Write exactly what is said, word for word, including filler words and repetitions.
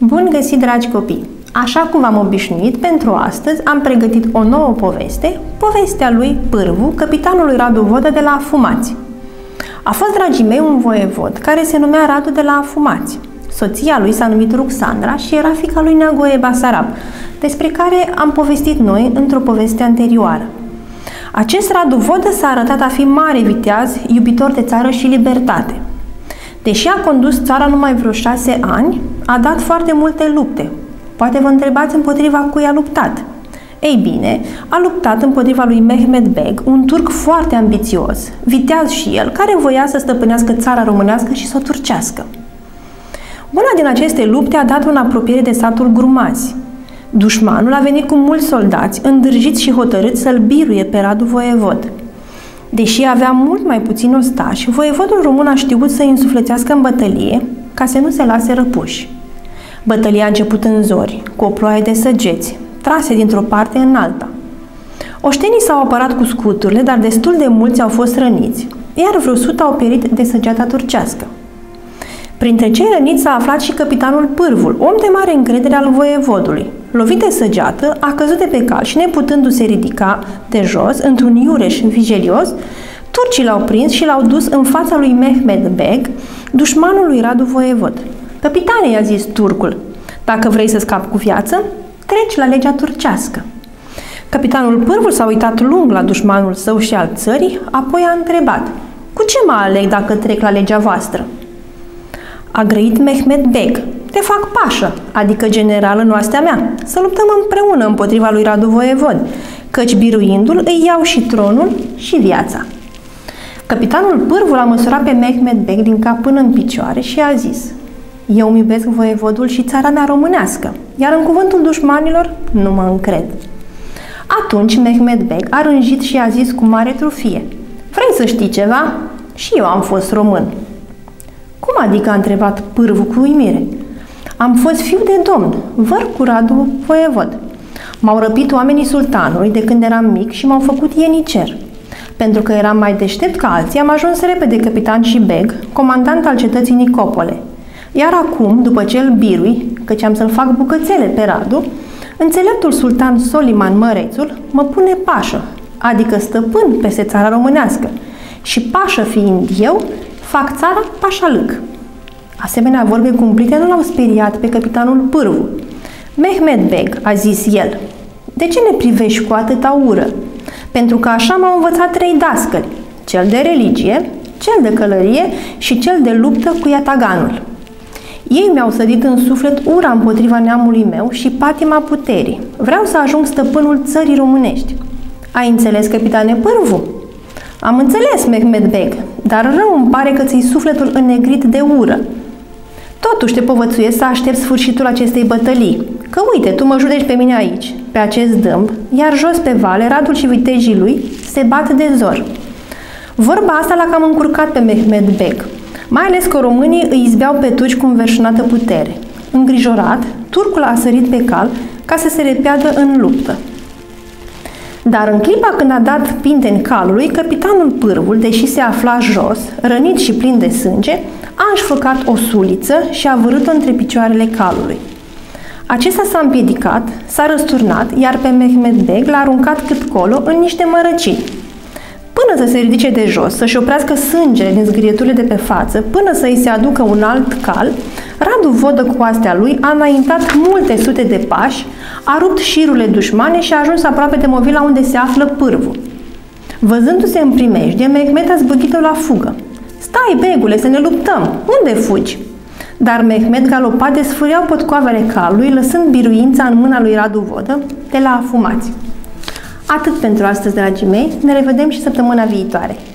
Bun găsit, dragi copii! Așa cum v-am obișnuit, pentru astăzi am pregătit o nouă poveste, povestea lui Pârvu, căpitanului Radu Vodă de la Afumați. A fost, dragii mei, un voievod care se numea Radu de la Afumați. Soția lui s-a numit Ruxandra și era fiica lui Neagoe Basarab, despre care am povestit noi într-o poveste anterioară. Acest Radu Vodă s-a arătat a fi mare viteaz, iubitor de țară și libertate. Deși a condus țara numai vreo șase ani, a dat foarte multe lupte. Poate vă întrebați împotriva cui a luptat. Ei bine, a luptat împotriva lui Mehmed Beg, un turc foarte ambițios, viteaz și el, care voia să stăpânească țara românească și să o turcească. Una din aceste lupte a dat în apropiere de satul Grumazi. Dușmanul a venit cu mulți soldați, îndârjiți și hotărâți să-l biruie pe Radu voievod. Deși avea mult mai puțin ostași, voievodul român a știut să-i însuflețească în bătălie, ca să nu se lase răpuși. Bătălia a început în zori, cu o ploaie de săgeți, trase dintr-o parte în alta. Oștenii s-au apărat cu scuturile, dar destul de mulți au fost răniți, iar vreo sută au pierit de săgeata turcească. Printre cei răniți s-a aflat și căpitanul Pârvul, om de mare încredere al voievodului. Lovit de săgeată, a căzut de pe cal și, neputându-se ridica de jos, într-un iureș vigelios, turcii l-au prins și l-au dus în fața lui Mehmed Beg, dușmanul lui Radu voievod. Căpitane, i-a zis turcul, dacă vrei să scapi cu viață, treci la legea turcească. Capitanul Pârvul s-a uitat lung la dușmanul său și al țării, apoi a întrebat, cu ce mă aleg dacă trec la legea voastră? A grăit Mehmed Beg, te fac pașă, adică general în oastea mea, să luptăm împreună împotriva lui Radu voievod, căci biruindu-l îi iau și tronul și viața. Capitanul Pârvul a măsurat pe Mehmed Beg din cap până în picioare și a zis, eu îmi iubesc voievodul și țara mea românească, iar în cuvântul dușmanilor nu mă încred. Atunci Mehmed Beg a rânjit și a zis cu mare trufie, vrei să știi ceva? Și eu am fost român. Cum adică, a întrebat Pârvu cu uimire. Am fost fiu de domn, văr cu Radu voievod. M-au răpit oamenii sultanului de când eram mic și m-au făcut ienicer. Pentru că eram mai deștept ca alții, am ajuns repede capitan și beg, comandant al cetății Nicopole. Iar acum, după ce îl birui, căci am să-l fac bucățele pe Radu, înțeleptul sultan Soliman Mărețul mă pune pașă, adică stăpân peste țara românească. Și pașă fiind eu, fac țara pașalâc. Asemenea vorbe cumplite nu l-au speriat pe căpitanul Pârvu. Mehmed Beg, a zis el, de ce ne privești cu atâta ură? Pentru că așa m-au învățat trei dascăli, cel de religie, cel de călărie și cel de luptă cu iataganul. Ei mi-au sădit în suflet ura împotriva neamului meu și patima puterii. Vreau să ajung stăpânul țării românești. Ai înțeles, căpitane Pârvu? Am înțeles, Mehmed Beg, dar rău îmi pare că ți-i sufletul înnegrit de ură. Totuși te povățuiesc să aștept sfârșitul acestei bătălii, că uite, tu mă judeci pe mine aici, pe acest dâmb, iar jos pe vale, Radul și vitejii lui se bat de zor. Vorba asta l-a cam încurcat pe Mehmed Beg, mai ales că românii îi izbeau pe turci cu înverșunată putere. Îngrijorat, turcul a sărit pe cal ca să se repeadă în luptă. Dar în clipa când a dat pinteni calului, căpitanul Pârvul, deși se afla jos, rănit și plin de sânge, a înșfăcat o suliță și a vârât-o între picioarele calului. Acesta s-a împiedicat, s-a răsturnat, iar pe Mehmed Beg l-a aruncat cât colo în niște mărăcini. Până să se ridice de jos, să-și oprească sângele din zgârieturile de pe față, până să îi se aducă un alt cal, Radu Vodă cu astea lui a înaintat multe sute de pași, a rupt șirurile dușmane și a ajuns aproape de movila unde se află Pârvu. Văzându-se în primejdie, Mehmed a zbăghit-o la fugă. Stai, begule, să ne luptăm! Unde fugi? Dar Mehmed galopa de sfârâiau potcoavele calului, lăsând biruința în mâna lui Radu Vodă de la Afumați. Atât pentru astăzi, dragii mei, ne revedem și săptămâna viitoare.